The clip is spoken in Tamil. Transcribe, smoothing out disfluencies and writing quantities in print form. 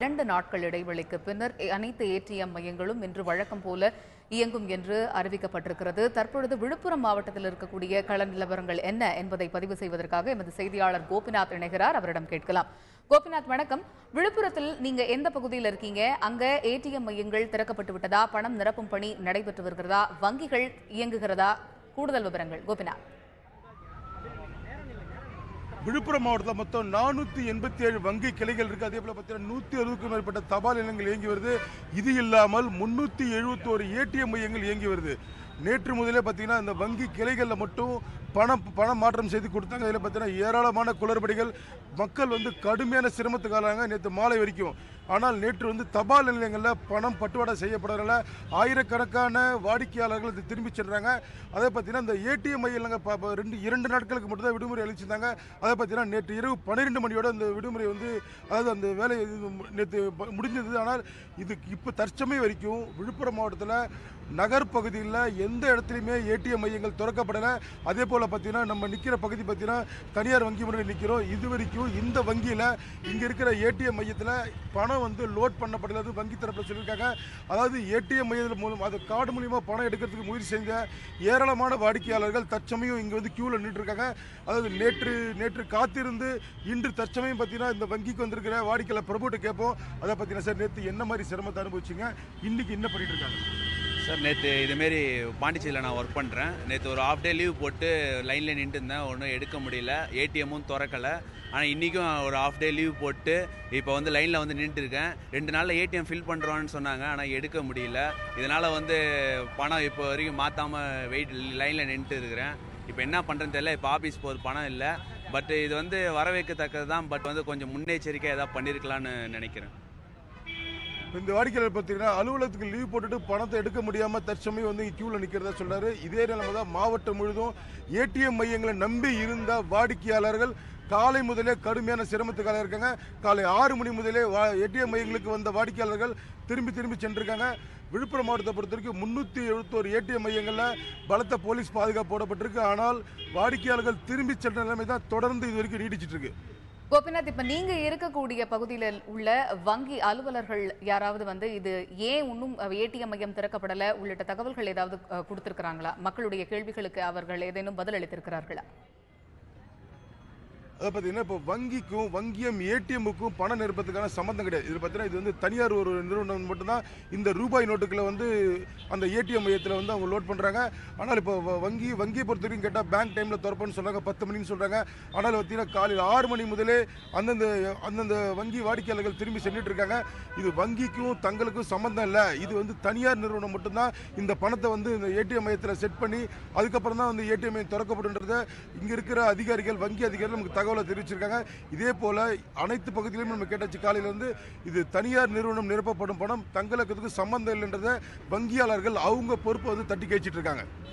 2 நாட்கள் இடைவெளிக்கு பின்னர் அனைத்து ATM மையங்களும் இன்று வழக்கம் போல இயங்கும் என்று அறிவிக்கப்பட்டிருக்கிறது. தற்பொழுது விழுப்புரம் மாவட்டத்தில் இருக்கக்கூடிய கள நிலவரங்கள் என்ன என்பதை பதிவு செய்வதற்காக எமது செய்தியாளர் கோபிநாத் இணைகிறார். அவரிடம் கேட்கலாம். கோபிநாத், வணக்கம். விழுப்புரத்தில் நீங்க எந்த பகுதியில் இருக்கீங்க? அங்க ATM மையங்கள் திறக்கப்பட்டு விட்டதா? பணம் நிரப்பும் பணி நடைபெற்று வருகிறதா? வங்கிகள் இயங்குகிறதா? கூடுதல் விவரங்கள் கோபிநாத். விழுப்புரம் மாவட்டத்தில் மொத்தம் 487 வங்கி கிளைகள் இருக்கு. அதே போல பார்த்தீங்கன்னா 160க்கும் மேற்பட்ட தபால் நிலையங்கள் இயங்கி வருது. இது இல்லாமல் 371 ATM மையங்கள் இயங்கி வருது. நேற்று முதலே பார்த்தீங்கன்னா இந்த வங்கி கிளைகளில் மட்டும் பணம் மாற்றம் செய்து கொடுத்தாங்க. இதில் பார்த்தீங்கன்னா ஏராளமான குளறுபடிகள், மக்கள் கடுமையான சிரமத்துக்கு ஆளாங்க நேற்று மாலை வரைக்கும். ஆனால் நேற்று தபால் நிலையங்களில் பணம் பட்டுவாடா செய்யப்படுறதுனால ஆயிரக்கணக்கான வாடிக்கையாளர்கள் இது திரும்பி சென்றாங்க. அதை பார்த்தீங்கன்னா இந்த ATM மையங்கள் 2 நாட்களுக்கு மட்டும் தான் விடுமுறை அளிச்சிருந்தாங்க. அதை பார்த்தீங்கன்னா நேற்று இரவு 12 மணியோட அந்த விடுமுறை அதாவது அந்த வேலை நேற்று முடிஞ்சது. ஆனால் இது இப்போ தற்சமயம் வரைக்கும் விழுப்புரம் மாவட்டத்தில் நகர் பகுதியில் எந்த இடத்துலையுமே ATM மையங்கள் திறக்கப்படலை. அதே போல் பார்த்தீங்கன்னா நம்ம நிற்கிற பகுதி பார்த்தீங்கன்னா தனியார் வங்கி முறையில் நிற்கிறோம். இது வரைக்கும் இந்த வங்கியில் இங்கே இருக்கிற ATM மையத்தில் பணம் லோட் பண்ணப்படலை. வங்கி தரப்பில் சொல்லியிருக்காங்க. அதாவது ATM மையத்தில் மூலம் அது கார்டு மூலியமாக பணம் எடுக்கிறதுக்கு முயற்சி செஞ்ச ஏராளமான வாடிக்கையாளர்கள் தற்சமயம் இங்கே கியூவில் நின்றுருக்காங்க. அதாவது நேற்று காத்திருந்து இன்று தற்சமயம் பார்த்தீங்கன்னா இந்த வங்கிக்கு வந்திருக்கிற வாடிக்கையாளர் பிரபுட்ட கேட்போம். அதை பார்த்தீங்கன்னா சார் நேற்று என்ன மாதிரி சிரமத்தை அனுபவிச்சிங்க, இன்னைக்கு என்ன பண்ணிட்டு இருக்காங்க சார்? நேற்று இதுமாரி பாண்டிச்சேரியில் நான் ஒர்க் பண்ணுறேன். நேற்று ஒரு ஹாஃப் டே லீவ் போட்டு லைனில் நின்று இருந்தேன். ஒன்றும் எடுக்க முடியல, ATMமும் திறக்கலை. ஆனால் இன்றைக்கும் ஒரு ஹாஃப் டே லீவ் போட்டு இப்போ லைனில் நின்றுட்டு இருக்கேன். 2 நாளில் ATM ஃபில் பண்ணுறோன்னு சொன்னாங்க, ஆனால் எடுக்க முடியல. இதனால் பணம் இப்போ வரைக்கும் மாற்றாமல் லைனில் நின்றுட்டு இருக்கிறேன். இப்போ என்ன பண்ணுறேன்னு தெரியல. இப்போ ஆஃபீஸ் போகிற பணம் இல்லை. பட் இது வரவேற்கத்தக்கது தான். பட் கொஞ்சம் முன்னெச்சரிக்கை ஏதாவது பண்ணியிருக்கலான்னு நினைக்கிறேன். இந்த வாடிக்கையாளர் பார்த்தீங்கன்னா அலுவலகத்துக்கு லீவ் போட்டுட்டு பணத்தை எடுக்க முடியாமல் தற்சமயம் கியூவில் நிற்கிறதா சொல்றாரு. இதே நிலைமை தான் மாவட்டம் முழுதும். ATM மையங்களை நம்பி இருந்த வாடிக்கையாளர்கள் காலை முதலே கடுமையான சிரமத்துக்காக இருக்காங்க. காலை 6 மணி முதலே ATM மையங்களுக்கு வந்த வாடிக்கையாளர்கள் திரும்பி சென்றிருக்காங்க. விழுப்புரம் மாவட்டத்தை பொறுத்த வரைக்கும் 371 ATM மையங்களில் பலத்த போலீஸ் பாதுகாப்பு போடப்பட்டிருக்கு. ஆனால் வாடிக்கையாளர்கள் திரும்பி சென்ற நிலைமை தான் தொடர்ந்து இது வரைக்கும் நீடிச்சிட்டு இருக்கு. கோபிநாத், இப்ப நீங்க இருக்கக்கூடிய பகுதியில் உள்ள வங்கி அலுவலர்கள் யாராவது இது ஏன் இன்னும் ATM மையம் திறக்கப்படல உள்ளிட்ட தகவல்கள் ஏதாவது கொடுத்திருக்கிறாங்களா? மக்களுடைய கேள்விகளுக்கு அவர்கள் ஏதேனும் பதில் அளித்திருக்கிறார்களா? அதை பார்த்தீங்கன்னா இப்போ வங்கியும் ATMக்கும் பணம் நிரப்பத்துக்கான சம்பந்தம் கிடையாது. இது பார்த்தீங்கன்னா இது தனியார் ஒரு நிறுவனம் மட்டும்தான் இந்த ரூபாய் நோட்டுகளை அந்த ATM மையத்தில் அவங்க லோட் பண்ணுறாங்க. ஆனால் இப்போ வங்கியை பொறுத்த வரைக்கும் கேட்டால் பேங்க் டைமில் திறப்போன்னு சொல்கிறாங்க, 10 மணின்னு சொல்கிறாங்க. ஆனால் பார்த்தீங்கன்னா காலையில் 6 மணி முதலே அந்தந்த வங்கி வாடிக்கையாளர்கள் திரும்பி சென்றுட்டு இருக்காங்க. இது வங்கிக்கும் தங்களுக்கும் சம்பந்தம் இல்லை. இது தனியார் நிறுவனம் மட்டும்தான் இந்த பணத்தை இந்த ATM மையத்தில் செட் பண்ணி அதுக்கப்புறம் தான் ATM மையம் திறக்கப்படுன்றதை இங்கே இருக்கிற வங்கி அதிகாரிகள் நமக்கு தகவலை தெரிவிச்சிருக்காங்க. இதே போல அனைத்து பகுதியிலும் நம்ம கேட்டாச்சு. காலையில இது தனியார் நிறுவனம் நிரப்பப்படும் பணம் தங்களுக்கு சம்பந்தம் இல்லைன்றதை வங்கியாளர்கள் அவங்க பொறுப்பை தட்டி கேச்சிட்டு இருக்காங்க.